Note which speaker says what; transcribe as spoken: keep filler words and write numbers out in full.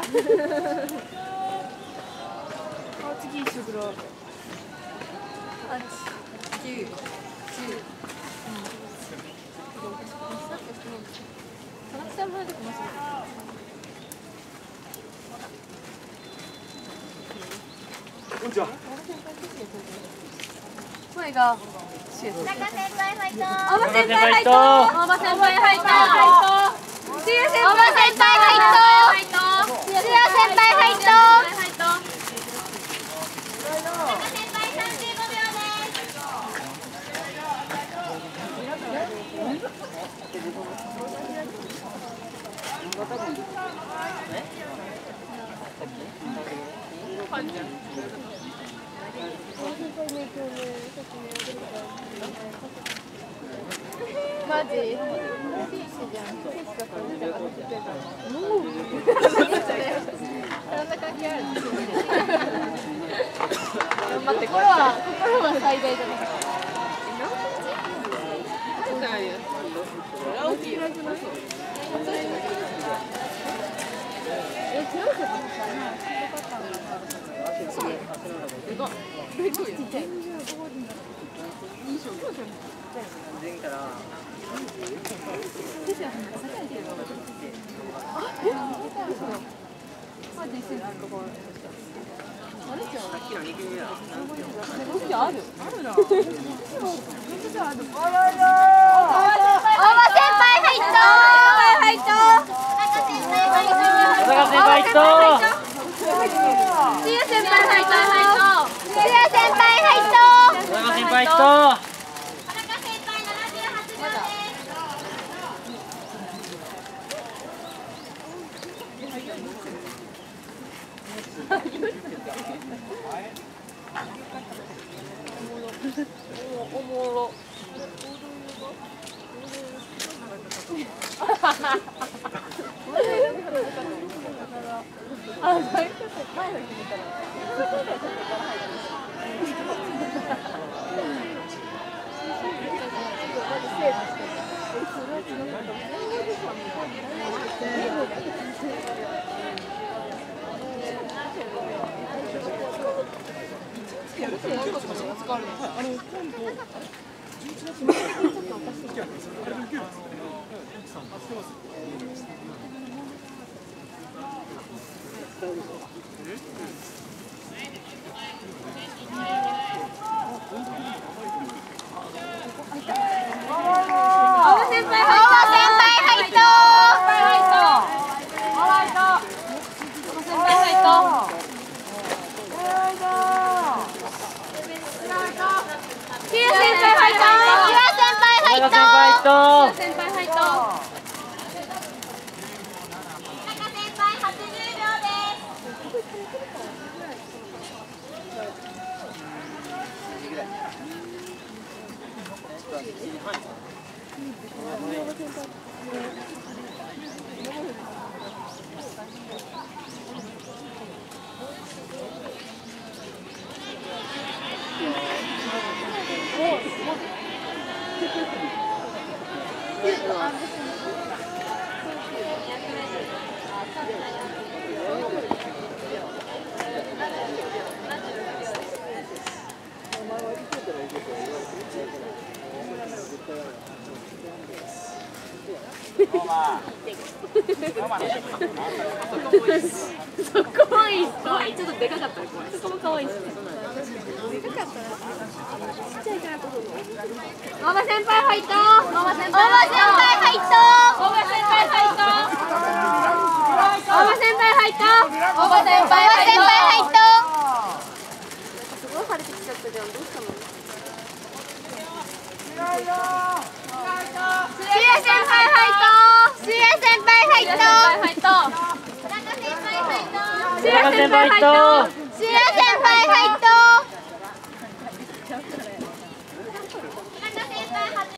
Speaker 1: あ、次一緒ぐらい。八、九、十。田中さんも出てますね。
Speaker 2: こんにちは。
Speaker 1: 声が。
Speaker 3: 中先輩ファイト。
Speaker 1: 大場先輩ファイト。大場先輩ファイト。シエ先輩ファイト。シエ先輩ファイト。
Speaker 3: 中先輩三十五秒です。
Speaker 1: マジ？選んだ関係ある。頑張って心は心は最大じゃない。おもろ。あ、前の日見たそこもいいっす。ちょっとでかかったね。そこも可愛いっす。でかかったな。ちっちゃいからこそ。ママ先輩ファイト。ママ先輩ファイト。ママ先輩ファイト。ママ先輩ファイト。ママ先輩ファイト。ママ先輩ファイト。すごい晴れてきちゃったじゃん。どうしたの？シエ先輩ファイト。シエ先輩ファイト。シエ先輩ファイト。シエ先輩ファイト。